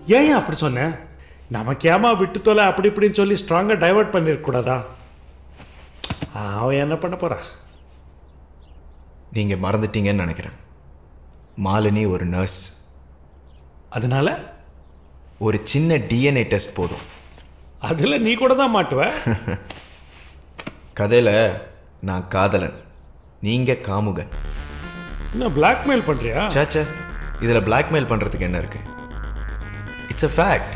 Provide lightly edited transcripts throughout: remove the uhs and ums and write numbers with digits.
ஏன் அப்படி சொன்னேன்? நமக்கேமா விட்டு தொலை அப்படி இப்படின்னு சொல்லி ஸ்ட்ராங்காக டைவர்ட் பண்ணிருக்கூடாதா? அவன் என்ன பண்ண போறா? நீங்கள் மறந்துட்டீங்கன்னு நினைக்கிறேன். மாலினி ஒரு நர்ஸ். அதனால ஒரு சின்ன டிஎன்ஏ டெஸ்ட் போதும். அதில் நீ கூட தான் மாட்டுவ. கதையில் நான் காதலன், நீங்கள் காமுகன். என்ன பிளாக்மெயில் பண்ணுறியா? சாச்சா, இதில் பிளாக்மெயில் பண்ணுறதுக்கு என்ன இருக்கு? It's a fact.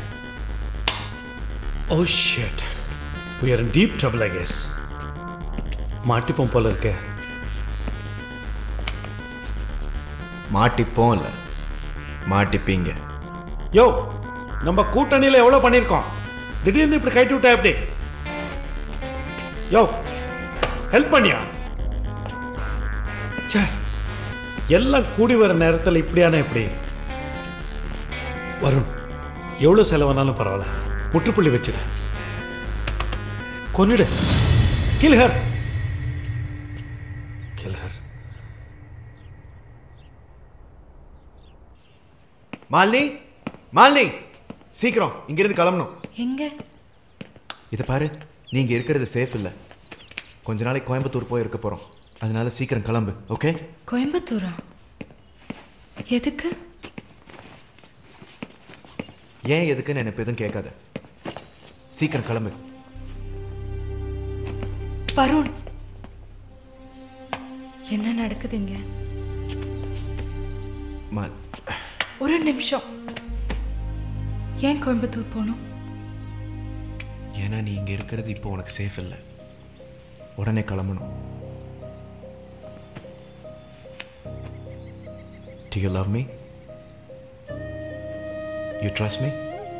Oh shit. We are in deep trouble, I guess. மாட்டிப்போம் போல இருக்கே. மாட்டிப்போம் இல்லை, மாட்டிப்பீங்க. யோ, நம்ம கூட்டணியில் எவ்வளோ பண்ணியிருக்கோம், திடீர்னு இப்படி கைட்டு விட்டா எப்படி? யோ, ஹெல்ப் பண்ணியா? சே, எல்லாம் கூடி வர நேரத்தில் இப்படியான எப்படி? வருண், எவ்வளோ செலவானாலும் பரவாயில்ல, முற்றுப்புள்ளி வச்சுடு. கொன்னிடு. Kill her. Kill her. Malini, Malini, சீக்கிரம் இங்கிருந்து கிளம்பணும். எங்க? இதை பாரு, நீங்க இருக்கிறது சேஃப் இல்லை. கொஞ்ச நாளைக்கு கோயம்புத்தூர் போய் இருக்க போறோம். அதனால சீக்கிரம் கிளம்பு. ஓகே? கோயம்புத்தூரா? எதுக்கு? ஏன் எதுக்குன்னு எனக்கு எதுவும் கேட்காத. சீக்கிரம் கிளம்பு. வருண், என்ன நடக்குதுங்க? ஒரு நிமிஷம். ஏன் கோயம்புத்தூர் போகணும்? ஏன்னா நீ இங்க இருக்கிறது இப்போ உனக்கு சேஃப் இல்லை. உடனே கிளம்பணும். Do you love me? You trust me?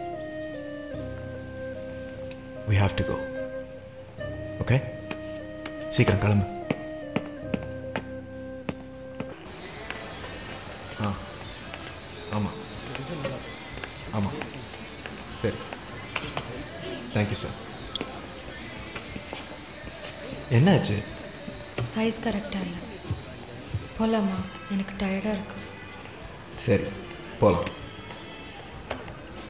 We have to go. Okay? சீக்கிரம் கிளம்பு. ஆமாம் ஆமாம், சரி. Thank you sir. என்னாச்சு? சைஸ் கரெக்டாக இல்லை. போகலாமா? எனக்கு டயர்டாக இருக்கு. சரி, போகலாம்.